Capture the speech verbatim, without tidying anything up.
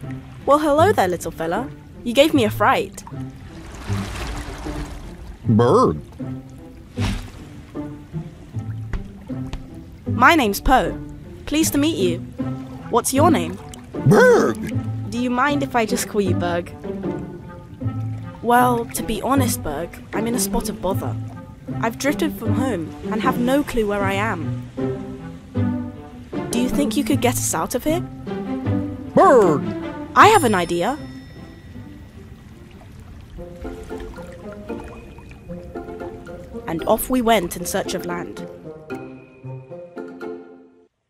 Well, hello there, little fella. You gave me a fright. Berg. My name's Po. Pleased to meet you. What's your name? Berg. Do you mind if I just call you Berg? Well, to be honest, Berg, I'm in a spot of bother. I've drifted from home and have no clue where I am. Do you think you could get us out of here? Berg. I have an idea. And off we went in search of land.